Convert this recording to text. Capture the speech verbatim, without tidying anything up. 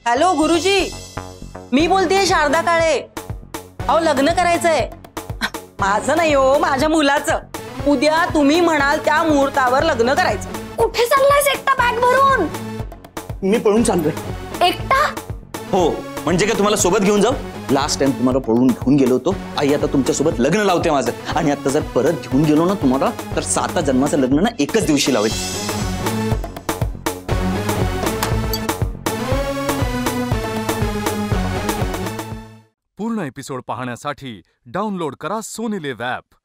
Hello गुरुजी, मी बोलतेय शारदा काळे. अहो लग्न करायचंय माझं नाही हो, माझ्या मुलाचं. उद्या तुम्ही म्हणाल त्या मुहूर्तावर लग्न करायचं. कुठे चाललायस एकटा बॅग भरून? मी पळून चाललोय. एकटा? हो, म्हणजे काय तुम्हाला सोबत घेऊन जाऊ? लास्ट टाइम तुम्हाला पळून घेऊन गेलो होतो. आई आता तुमच्या सोबत लग्न लावते माझं. आणि आता जर परत घेऊन गेलो ना तुम्हाला, तर साता जन्माचं लग्न ना एकच दिवशी लावेल. पूर्ण एपिसोड पाहण्यासाठी डाउनलोड करा सोनी लिव्ह ॲप.